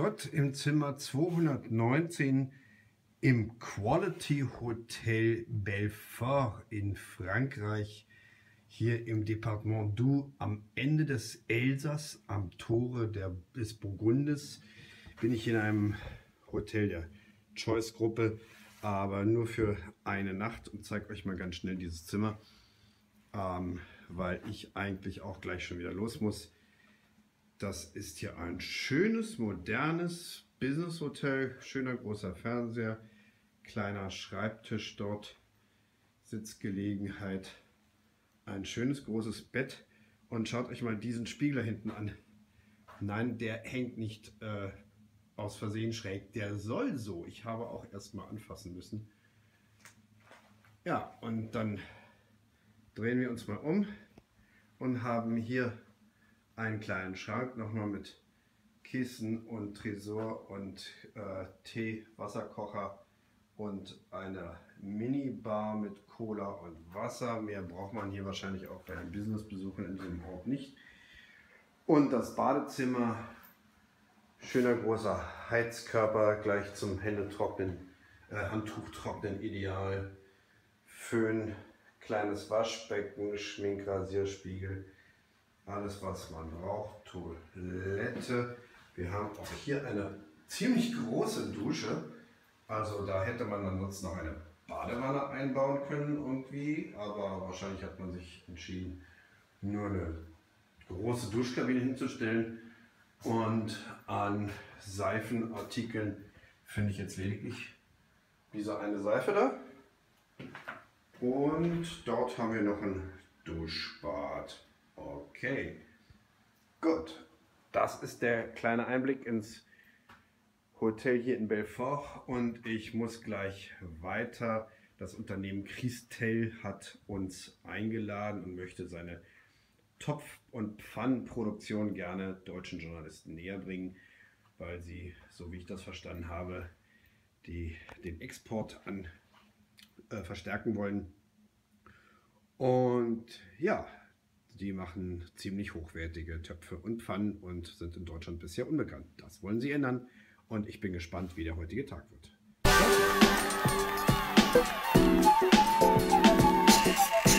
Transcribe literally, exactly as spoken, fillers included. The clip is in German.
Gott, im Zimmer zweihundertneunzehn im Quality Hotel Belfort in Frankreich, hier im Departement Doubs, am Ende des Elsass, am Tore der, des Burgundes, bin ich in einem Hotel der Choice-Gruppe, aber nur für eine Nacht, und zeige euch mal ganz schnell dieses Zimmer, ähm, weil ich eigentlich auch gleich schon wieder los muss. Das ist hier ein schönes, modernes Business-Hotel, schöner großer Fernseher, kleiner Schreibtisch dort, Sitzgelegenheit, ein schönes großes Bett, und schaut euch mal diesen Spiegel hinten an. Nein, der hängt nicht äh, aus Versehen schräg, der soll so. Ich habe auch erst mal anfassen müssen. Ja, und dann drehen wir uns mal um und haben hier einen kleinen Schrank, nochmal mit Kissen und Tresor und äh, Tee, Wasserkocher und eine Minibar mit Cola und Wasser. Mehr braucht man hier wahrscheinlich auch bei den Businessbesuchen in diesem Ort nicht. Und das Badezimmer, schöner großer Heizkörper, gleich zum Händetrocknen, äh, Handtuchtrocknen ideal. Föhn, kleines Waschbecken, Schminkrasierspiegel. Alles, was man braucht. Toilette. Wir haben auch hier eine ziemlich große Dusche. Also da hätte man dann sonst noch eine Badewanne einbauen können irgendwie. Aber wahrscheinlich hat man sich entschieden, nur eine große Duschkabine hinzustellen. Und an Seifenartikeln finde ich jetzt lediglich diese eine Seife da. Und dort haben wir noch ein Duschbad. Okay, gut. Das ist der kleine Einblick ins Hotel hier in Belfort, und ich muss gleich weiter. Das Unternehmen Christel hat uns eingeladen und möchte seine Topf- und Pfannenproduktion gerne deutschen Journalisten näher bringen, weil sie, so wie ich das verstanden habe, die, den Export an, äh, verstärken wollen. Und ja, die machen ziemlich hochwertige Töpfe und Pfannen und sind in Deutschland bisher unbekannt. Das wollen sie ändern, und ich bin gespannt, wie der heutige Tag wird.